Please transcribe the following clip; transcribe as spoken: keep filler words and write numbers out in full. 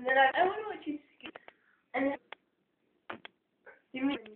then I, I wonder what she's. And then you mean